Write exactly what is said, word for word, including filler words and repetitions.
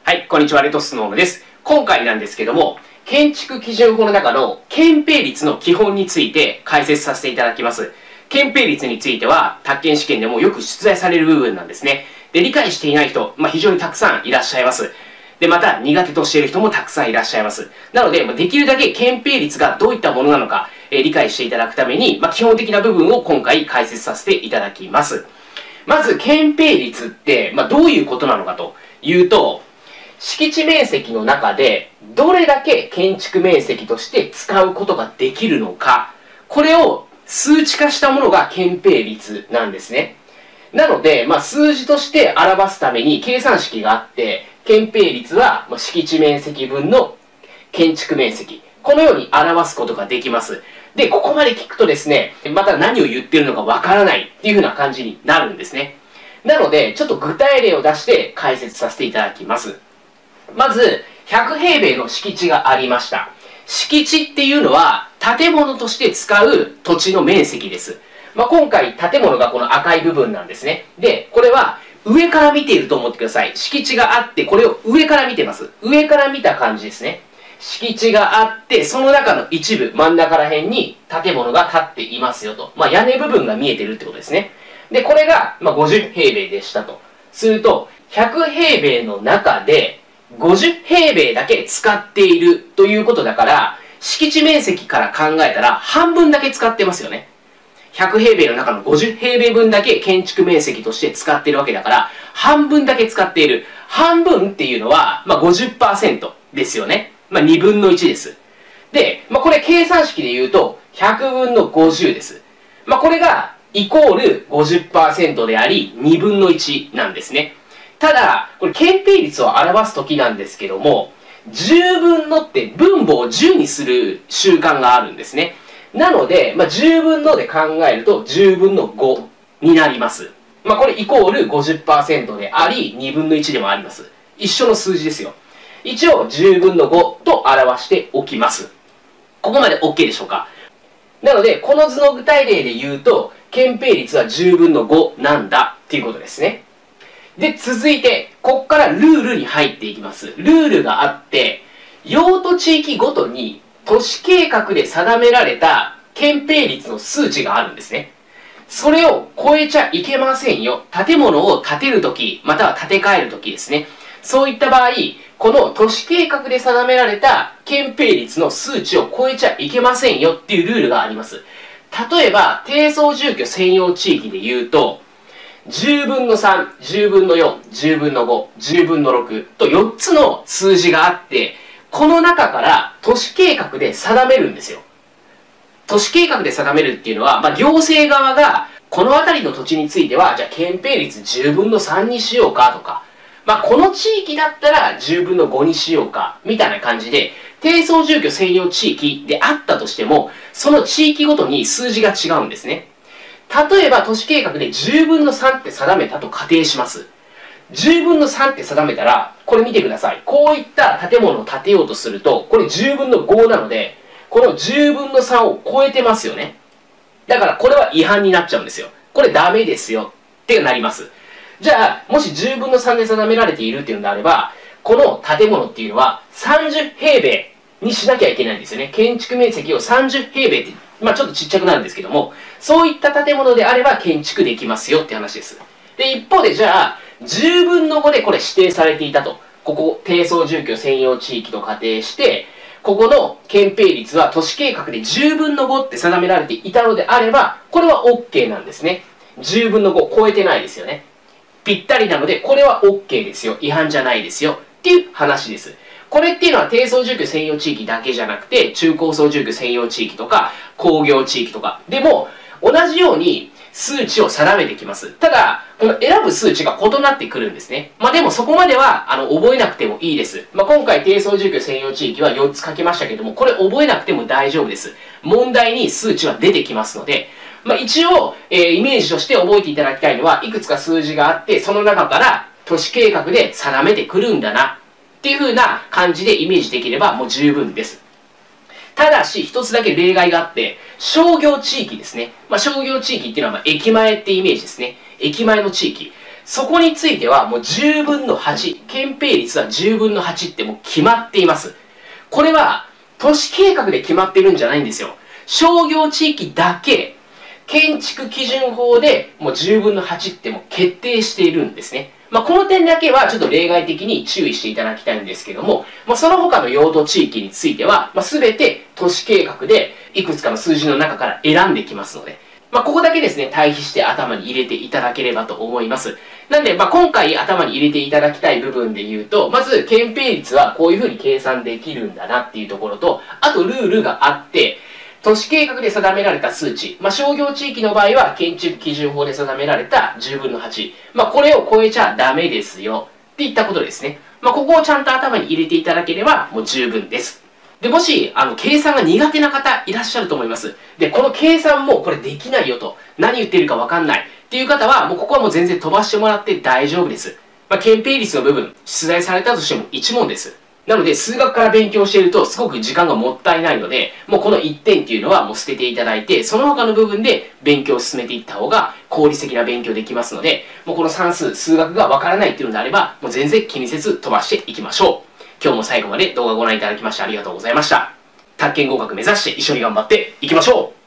はい、こんにちは、レトスノームです。今回なんですけども、建築基準法の中の建蔽率の基本について解説させていただきます。建蔽率については、宅建試験でもよく出題される部分なんですね。で、理解していない人、まあ、非常にたくさんいらっしゃいます。で、また苦手としている人もたくさんいらっしゃいます。なので、できるだけ建蔽率がどういったものなのか、えー、理解していただくために、まあ、基本的な部分を今回解説させていただきます。まず、建蔽率って、まあ、どういうことなのかというと、敷地面積の中でどれだけ建築面積として使うことができるのか、これを数値化したものが建蔽率なんですね。なので、まあ、数字として表すために計算式があって、建蔽率は敷地面積分の建築面積、このように表すことができます。で、ここまで聞くとですね、また何を言ってるのかわからないっていう風な感じになるんですね。なので、ちょっと具体例を出して解説させていただきます。まず、ひゃくへいべいの敷地がありました。敷地っていうのは、建物として使う土地の面積です。まあ、今回、建物がこの赤い部分なんですね。で、これは、上から見ていると思ってください。敷地があって、これを上から見てます。上から見た感じですね。敷地があって、その中の一部、真ん中ら辺に建物が建っていますよと。まあ、屋根部分が見えてるってことですね。で、これが、まあ、ごじゅうへいべいでしたと。すると、ひゃくへいべいの中で、ごじゅうへいべいだけ使っているということだから、敷地面積から考えたら半分だけ使ってますよね。ひゃくへいべいの中のごじゅうへいべいぶんだけ建築面積として使っているわけだから、半分だけ使っている。半分っていうのは、まあ、ごじゅっパーセント ですよね。まあ、にぶんのいちです。で、まあ、これ計算式で言うと、ひゃくぶんのごじゅうです。まあ、これが、イコール ごじゅっパーセント であり、にぶんのいちなんですね。ただ、これ、建蔽率を表すときなんですけども、じゅうぶんのって分母をじゅうにする習慣があるんですね。なので、まあ、じゅうぶんので考えるとじゅうぶんのごになります。まあ、これイコール ごじゅっパーセント であり、にぶんのいちでもあります。一緒の数字ですよ。一応、じゅうぶんのごと表しておきます。ここまで OK でしょうか。なので、この図の具体例で言うと、建蔽率はじゅうぶんのごなんだっていうことですね。で、続いて、ここからルールに入っていきます。ルールがあって、用途地域ごとに都市計画で定められた建蔽率の数値があるんですね。それを超えちゃいけませんよ。建物を建てるとき、または建て替えるときですね。そういった場合、この都市計画で定められた建蔽率の数値を超えちゃいけませんよっていうルールがあります。例えば、低層住居専用地域で言うと、じゅうぶんのさん、じゅうぶんのよん、じゅうぶんのご、じゅうぶんのろくとよっつの数字があって、この中から都市計画で定めるんですよ。都市計画で定めるっていうのは、まあ、行政側がこの辺りの土地については、じゃあ建蔽率じゅうぶんのさんにしようかとか、まあ、この地域だったらじゅうぶんのごにしようか、みたいな感じで、低層住居専用地域であったとしても、その地域ごとに数字が違うんですね。例えば都市計画でじゅうぶんのさんって定めたと仮定します。じゅうぶんのさんって定めたら、これ見てください。こういった建物を建てようとすると、これじゅうぶんのごなので、このじゅうぶんのさんを超えてますよね。だからこれは違反になっちゃうんですよ。これダメですよってなります。じゃあ、もしじゅうぶんのさんで定められているっていうのであれば、この建物っていうのはさんじゅうへいべいにしなきゃいけないんですよね。建築面積をさんじゅうへいべいって、まあちょっとちっちゃくなるんですけども、そういった建物であれば建築できますよって話です。で、一方でじゃあ、じゅうぶんのごでこれ指定されていたと。ここ、低層住居専用地域と仮定して、ここの建蔽率は都市計画でじゅうぶんのごって定められていたのであれば、これは OK なんですね。じゅうぶんのご超えてないですよね。ぴったりなので、これは OK ですよ。違反じゃないですよ。っていう話です。これっていうのは低層住居専用地域だけじゃなくて、中高層住居専用地域とか、工業地域とか。でも、同じように数値を定めてきます。ただ、この選ぶ数値が異なってくるんですね。まあでもそこまでは、あの、覚えなくてもいいです。まあ今回低層住居専用地域はよっつ書きましたけども、これ覚えなくても大丈夫です。問題に数値は出てきますので、まあ一応、えー、イメージとして覚えていただきたいのは、いくつか数字があって、その中から都市計画で定めてくるんだな。っていう風な感じでイメージできればもう十分です。ただし、一つだけ例外があって、商業地域ですね。まあ、商業地域っていうのはまあ駅前ってイメージですね。駅前の地域。 そこについてはもうじゅうぶんのはち、建蔽率はじゅうぶんのはちってもう決まっています。これは都市計画で決まってるんじゃないんですよ。商業地域だけ、建築基準法でもうじゅうぶんのはちってもう決定しているんですね。まあ、この点だけはちょっと例外的に注意していただきたいんですけども、まあ、その他の用途地域については、まあ、全て都市計画でいくつかの数字の中から選んできますので、まあ、ここだけですね、対比して頭に入れていただければと思います。なんで、まあ、今回頭に入れていただきたい部分で言うと、まず、建蔽率はこういうふうに計算できるんだなっていうところと、あとルールがあって、都市計画で定められた数値、まあ、商業地域の場合は建築基準法で定められたじゅうぶんのはち、まあ、これを超えちゃダメですよっていったことですね。まあ、ここをちゃんと頭に入れていただければもう十分です。で、もし、あの、計算が苦手な方いらっしゃると思います。で、この計算もこれできないよと、何言ってるかわかんないっていう方は、もうここはもう全然飛ばしてもらって大丈夫です。まあ、建蔽率の部分、出題されたとしてもいち問です。なので、数学から勉強していると、すごく時間がもったいないので、もうこのいってんっていうのはもう捨てていただいて、その他の部分で勉強を進めていった方が効率的な勉強できますので、もうこの算数、数学がわからないっていうのであれば、もう全然気にせず飛ばしていきましょう。今日も最後まで動画をご覧いただきましてありがとうございました。宅建合格目指して一緒に頑張っていきましょう。